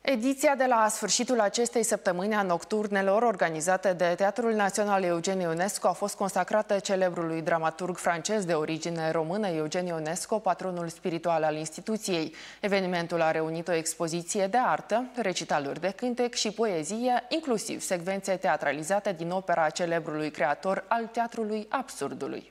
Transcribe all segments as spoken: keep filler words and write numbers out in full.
Ediția de la sfârșitul acestei săptămâni a nocturnelor organizate de Teatrul Național Eugen Ionesco a fost consacrată celebrului dramaturg francez de origine română Eugen Ionesco, patronul spiritual al instituției. Evenimentul a reunit o expoziție de artă, recitaluri de cântec și poezie, inclusiv secvențe teatralizate din opera celebrului creator al teatrului absurdului.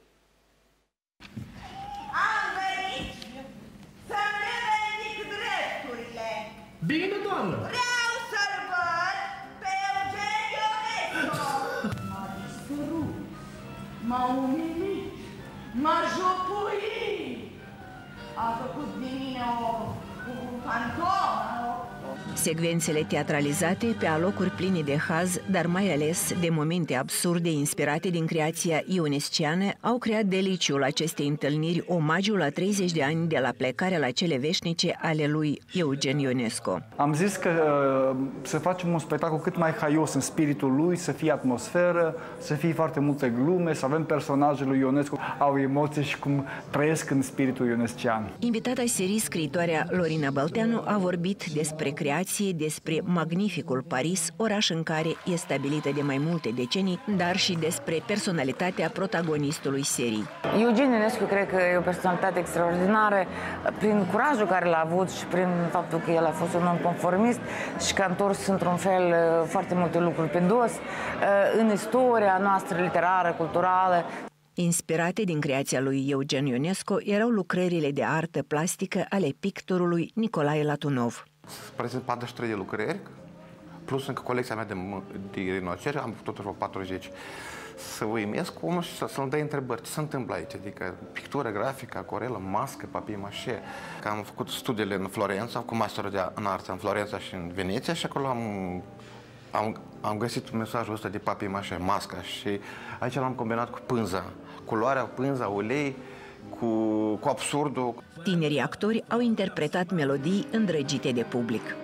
Bine, doamnă! Vreau să-l văd pe Eugen Ionesco! M-a dispărut, m-a umilit, m-a jopuit, a făcut din mine o, o fantomă. Secvențele teatralizate pe alocuri pline de haz, dar mai ales de momente absurde inspirate din creația ionesciană, au creat deliciul acestei întâlniri, omagiul la treizeci de ani de la plecarea la cele veșnice ale lui Eugen Ionesco. Am zis că uh, să facem un spectacol cât mai haios în spiritul lui, să fie atmosferă, să fie foarte multe glume, să avem personajele lui Ionesco, au emoții și cum trăiesc în spiritul ionescian. Invitata serii, scriitoarea Lorina Bălteanu, a vorbit despre creație, despre magnificul Paris, oraș în care e stabilită de mai multe decenii, dar și despre personalitatea protagonistului serii. Eugen Ionesco cred că e o personalitate extraordinară prin curajul care l-a avut și prin faptul că el a fost un nonconformist și că a întors într-un fel foarte multe lucruri pe dos în istoria noastră literară, culturală. Inspirate din creația lui Eugen Ionesco erau lucrările de artă plastică ale pictorului Nicolae Latunov. Prezint patruzeci și trei de lucrări, plus încă colecția mea de, de rinoceri, am tot vreo patruzeci. Să uimesc omul și să-mi dai întrebări. Ce se întâmplă aici? Adică pictură grafică, acuarelă, mască, papier-mâșe. Că am făcut studiile în Florența, cu masterul de în artă în Florența și în Veneția și acolo am, am, am găsit mesajul ăsta de papier-mâșe, masca, și aici l-am combinat cu pânza. Culoarea, pânza, ulei, Cu, cu absurdul. Tinerii actori au interpretat melodii îndrăgite de public.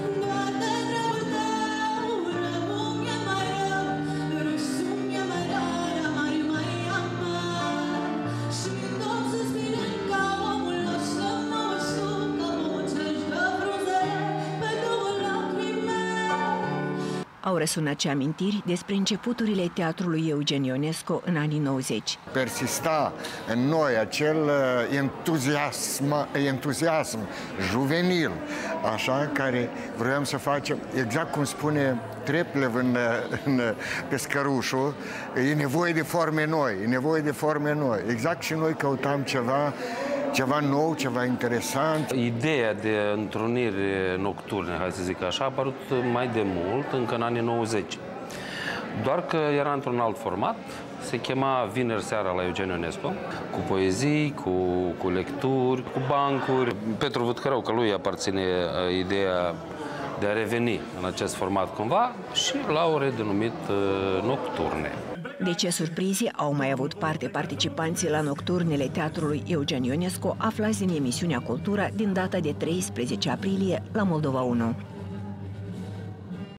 Au răsunat și amintiri despre începuturile teatrului Eugen Ionesco în anii nouăzeci. Persista în noi acel entuziasm, entuziasm juvenil, așa, care vroiam să facem, exact cum spune Treplev în, în Pescărușul, e nevoie de forme noi, e nevoie de forme noi. Exact și noi căutam ceva ceva nou, ceva interesant. Ideea de întruniri nocturne, hai să zic așa, a apărut mai de mult, încă în anii nouăzeci. Doar că era într-un alt format, se chema Vineri seara la Eugen Ionesco, cu poezii, cu, cu lecturi, cu bancuri. Petru Vâtcărău, că lui aparține ideea de a reveni în acest format cumva și l-au redenumit uh, nocturne. De ce surprize au mai avut parte participanții la nocturnele teatrului Eugen Ionesco, aflați din emisiunea Cultura din data de treisprezece aprilie la Moldova unu.